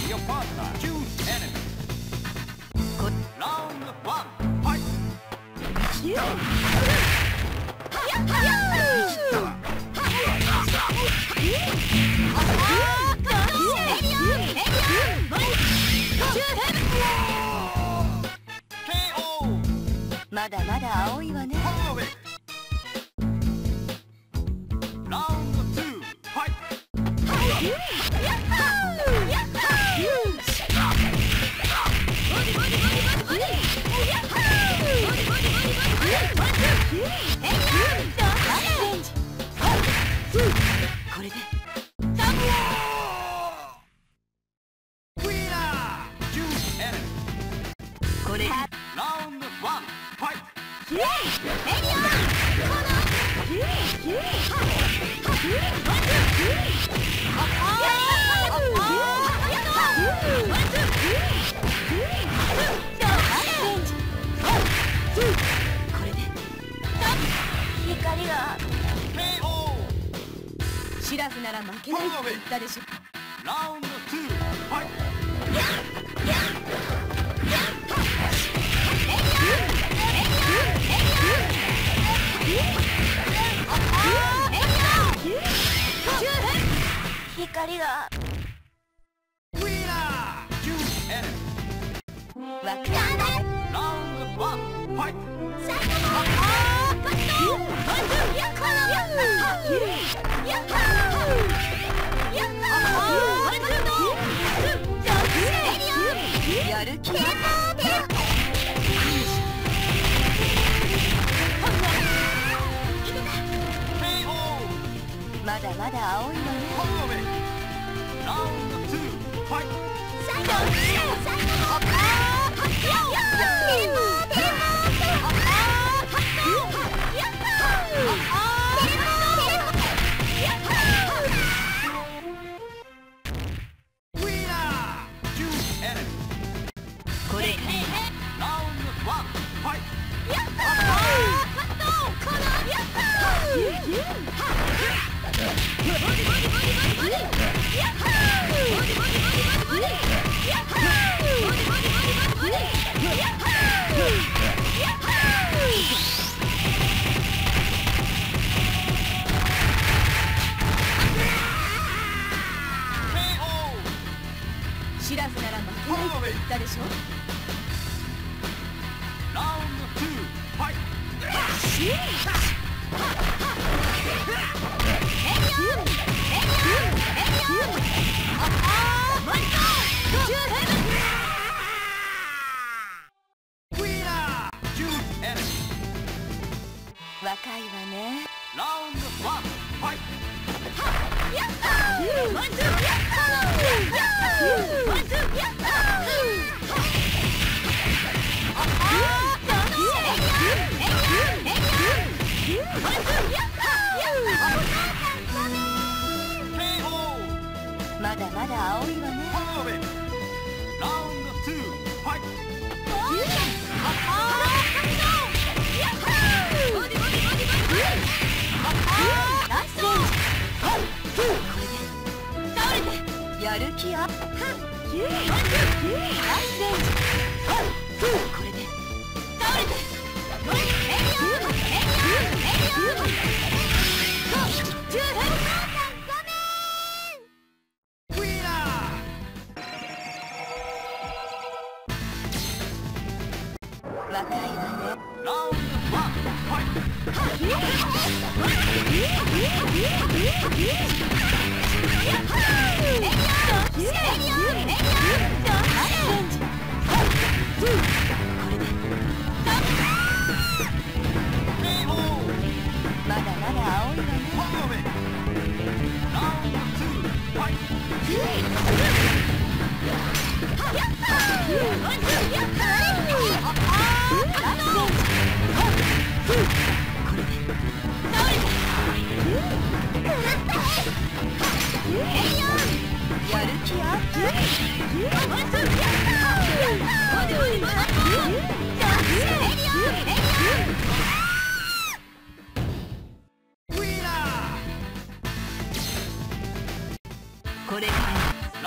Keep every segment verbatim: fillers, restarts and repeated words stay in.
your partner. Choose enemy. Round one, fight. K O. まだまだ青いわね。 Follow it. Round two, fight. Round one, fight! K O! シラフなら負けないって言ったでしょ。 Round two, fight! Winner! Choose enemy. Round one, fight! K O! まだまだ青いのね。 Follow it! Round two, fight! Winner! Choose enemy. Round one, fight! K O! シラフなら負けないって言ったでしょ。 Round two, fight! Winner! Choose enemy. 若いわね。 Round one, fight! K O! まだまだ青いわね。 Follow it! Round two, fight! K やる気あっ。これで倒れて。 若いわね。 Round one, fight! K O! まだまだ青いわね。 Follow it! Round two, fight! Winner! これから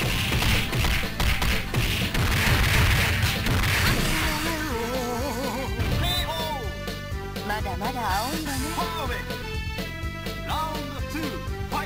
まだまだ青いわね。 ラウンドツー、ファイ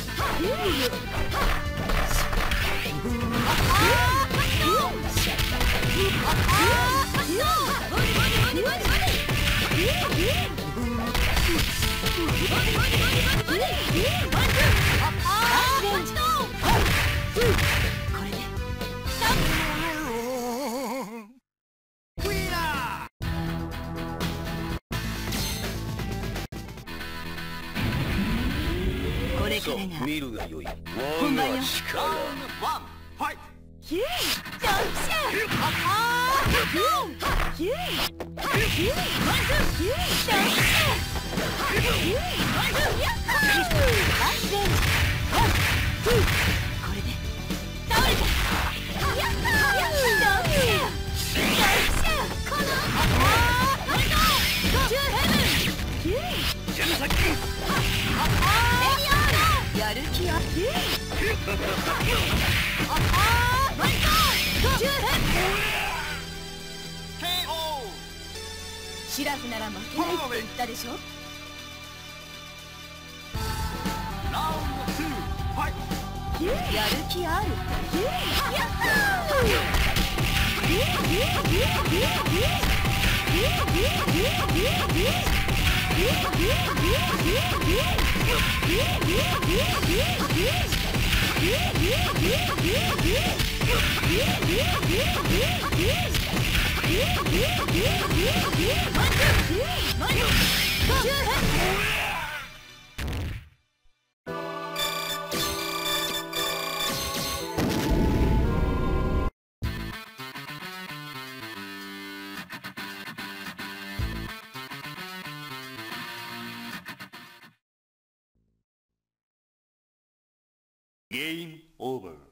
これからが見るがよい。 本番よ。 ラウンドワン、ファイト。 ヒュージャンプシャーああヒューヒューヒューワンツーヒュージャンプシャーヒューワンツーヤッホーアイベンジワンツーこれで倒れたヤッホーヤッホージャンプシャージャンプシャーこのああワンツーチューヘブンヒュージャンプサッキーああレディオーやる気あヒューああシラフなら負けないって言ったでしょ。 ラウンドツー、ファイト。 やる気ある。やったゲームオーバー。